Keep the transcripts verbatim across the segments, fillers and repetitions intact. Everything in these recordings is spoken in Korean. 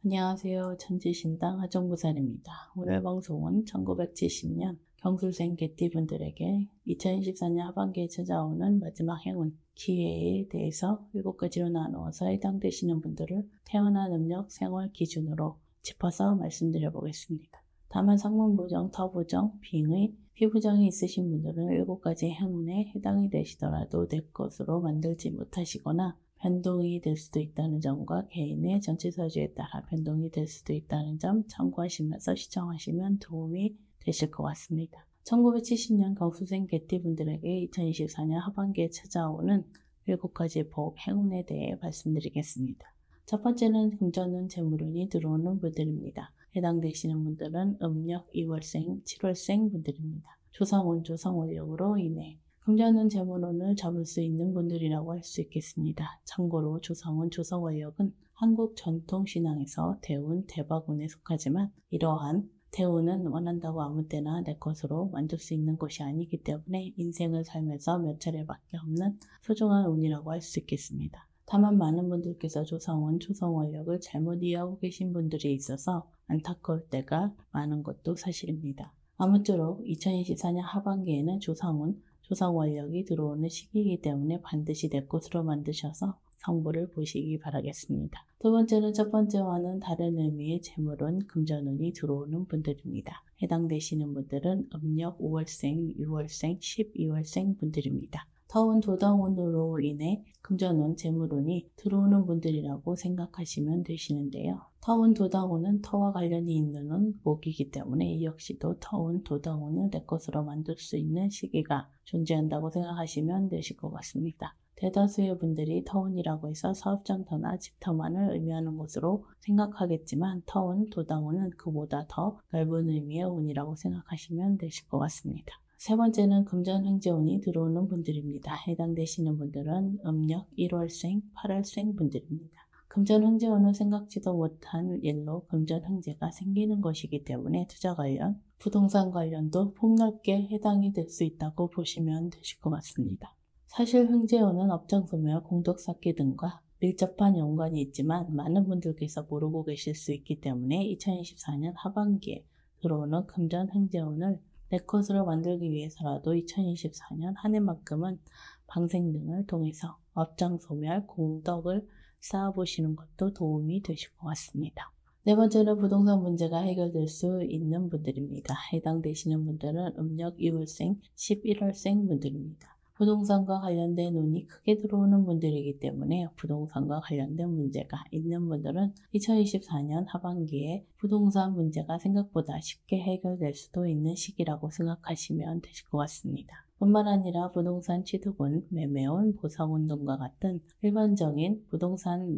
안녕하세요. 천지신당 하정부살입니다. 오늘 방송은 천구백칠십 년 경술생 개띠분들에게 이천이십사 년 하반기에 찾아오는 마지막 행운, 기회에 대해서 일곱 가지로 나누어서 해당되시는 분들을 태어난 음력, 생월 기준으로 짚어서 말씀드려 보겠습니다. 다만 상문부정, 터부정, 빙의, 피부정이 있으신 분들은 일곱 가지 행운에 해당이 되시더라도 내 것으로 만들지 못하시거나 변동이 될 수도 있다는 점과 개인의 전체사주에 따라 변동이 될 수도 있다는 점 참고하시면서 시청하시면 도움이 되실 것 같습니다. 천구백칠십 년 경수생 개띠분들에게 이천이십사 년 하반기에 찾아오는 일곱 가지 복, 행운에 대해 말씀드리겠습니다. 첫 번째는 금전운, 재물운이 들어오는 분들입니다. 해당되시는 분들은 음력 이월생, 칠월생 분들입니다. 조상운, 조상원력으로 인해 금전운, 재물운을 잡을 수 있는 분들이라고 할 수 있겠습니다. 참고로 조상운, 조상원력은 한국 전통신앙에서 대운, 대박운에 속하지만 이러한 대운은 원한다고 아무 때나 내 것으로 만들 수 있는 것이 아니기 때문에 인생을 살면서 몇 차례밖에 없는 소중한 운이라고 할 수 있겠습니다. 다만 많은 분들께서 조상운, 조상원력을 잘못 이해하고 계신 분들이 있어서 안타까울 때가 많은 것도 사실입니다. 아무쪼록 이천이십사 년 하반기에는 조상운, 조상원력이 들어오는 시기이기 때문에 반드시 내 것으로 만드셔서 성부를 보시기 바라겠습니다. 두 번째는 첫 번째와는 다른 의미의 재물운, 금전운이 들어오는 분들입니다. 해당되시는 분들은 음력 오월생, 유월생, 십이월생 분들입니다. 터운, 도당운으로 인해 금전운, 재물운이 들어오는 분들이라고 생각하시면 되시는데요. 터운, 도당운은 터와 관련이 있는 운, 목이기 때문에 이 역시도 터운, 도당운을 내 것으로 만들 수 있는 시기가 존재한다고 생각하시면 되실 것 같습니다. 대다수의 분들이 터운이라고 해서 사업장터나 집터만을 의미하는 것으로 생각하겠지만 터운, 도당운은 그보다 더 넓은 의미의 운이라고 생각하시면 되실 것 같습니다. 세 번째는 금전 횡재운이 들어오는 분들입니다. 해당되시는 분들은 음력 일월생, 팔월생 분들입니다. 금전 횡재운은 생각지도 못한 일로 금전 횡재가 생기는 것이기 때문에 투자 관련, 부동산 관련도 폭넓게 해당이 될 수 있다고 보시면 되실 것 같습니다. 사실 횡재운은 업장소멸, 공덕쌓기 등과 밀접한 연관이 있지만 많은 분들께서 모르고 계실 수 있기 때문에 이천이십사 년 하반기에 들어오는 금전 횡재운을 내 것으로 만들기 위해서라도 이천이십사 년 한 해만큼은 방생 등을 통해서 업장 소멸, 공덕을 쌓아보시는 것도 도움이 되실 것 같습니다. 네 번째는 부동산 문제가 해결될 수 있는 분들입니다. 해당되시는 분들은 음력 이월생, 십일월생 분들입니다. 부동산과 관련된 운이 크게 들어오는 분들이기 때문에 부동산과 관련된 문제가 있는 분들은 이천이십사 년 하반기에 부동산 문제가 생각보다 쉽게 해결될 수도 있는 시기라고 생각하시면 되실 것 같습니다. 뿐만 아니라 부동산 취득운, 매매운, 보상운 등과 같은 일반적인 부동산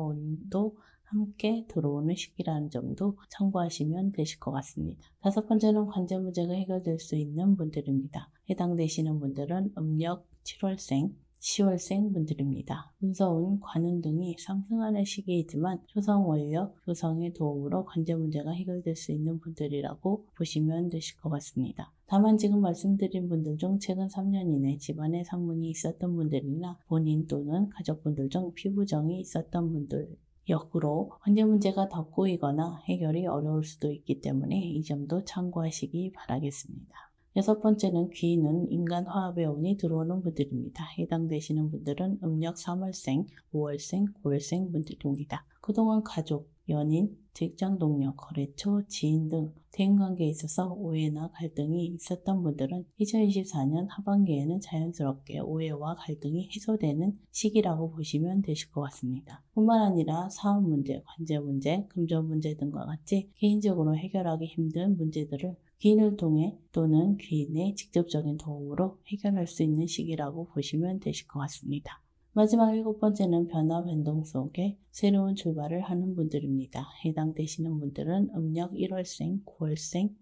문서운도 함께 들어오는 시기라는 점도 참고하시면 되실 것 같습니다. 다섯 번째는 관제 문제가 해결될 수 있는 분들입니다. 해당되시는 분들은 음력 칠월생, 시월생 분들입니다. 문서운, 관운 등이 상승하는 시기이지만 조상원력, 조상의 도움으로 관제 문제가 해결될 수 있는 분들이라고 보시면 되실 것 같습니다. 다만 지금 말씀드린 분들 중 최근 삼 년 이내 집안에 상문이 있었던 분들이나 본인 또는 가족분들 중 피부정이 있었던 분들, 역으로 관제 문제가 더 꼬이거나 해결이 어려울 수도 있기 때문에 이 점도 참고하시기 바라겠습니다. 여섯 번째는 귀인은 인간 화합의 운이 들어오는 분들입니다. 해당되시는 분들은 음력 삼월생, 오월생, 구월생 분들입니다. 그동안 가족, 연인, 직장 동료, 거래처, 지인 등 대인관계에 있어서 오해나 갈등이 있었던 분들은 이천이십사 년 하반기에는 자연스럽게 오해와 갈등이 해소되는 시기라고 보시면 되실 것 같습니다. 뿐만 아니라 사업 문제, 관제 문제, 금전 문제 등과 같이 개인적으로 해결하기 힘든 문제들을 귀인을 통해 또는 귀인의 직접적인 도움으로 해결할 수 있는 시기라고 보시면 되실 것 같습니다. 마지막 일곱 번째는 변화 변동 속에 새로운 출발을 하는 분들입니다. 해당되시는 분들은 음력 일월생, 구월생,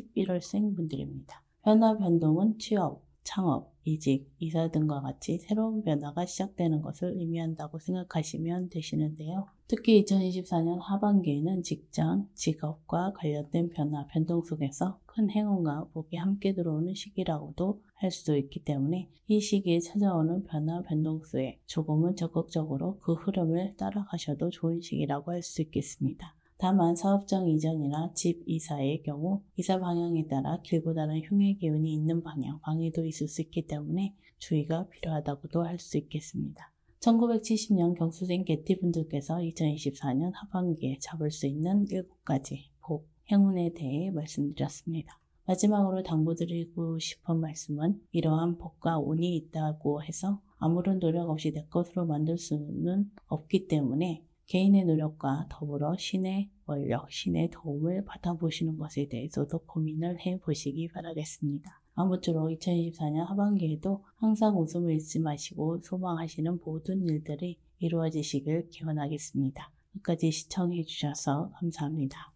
십일월생 분들입니다. 변화 변동은 취업, 창업, 이직, 이사 등과 같이 새로운 변화가 시작되는 것을 의미한다고 생각하시면 되시는데요. 특히 이천이십사 년 하반기에는 직장, 직업과 관련된 변화, 변동 속에서 큰 행운과 복이 함께 들어오는 시기라고도 할 수도 있기 때문에 이 시기에 찾아오는 변화, 변동 수에 조금은 적극적으로 그 흐름을 따라가셔도 좋은 시기라고 할 수 있겠습니다. 다만 사업장 이전이나 집 이사의 경우 이사 방향에 따라 길고 다른 흉의 기운이 있는 방향, 방해도 있을 수 있기 때문에 주의가 필요하다고도 할 수 있겠습니다. 천구백칠십 년 경수생 개띠분들께서 이천이십사 년 하반기에 잡을 수 있는 일곱 가지 복, 행운에 대해 말씀드렸습니다. 마지막으로 당부드리고 싶은 말씀은 이러한 복과 운이 있다고 해서 아무런 노력 없이 내 것으로 만들 수는 없기 때문에 개인의 노력과 더불어 신의 원력, 신의 도움을 받아보시는 것에 대해서도 고민을 해보시기 바라겠습니다. 아무쪼록 이천이십사 년 하반기에도 항상 웃음을 잃지 마시고 소망하시는 모든 일들이 이루어지시길 기원하겠습니다. 끝까지 시청해 주셔서 감사합니다.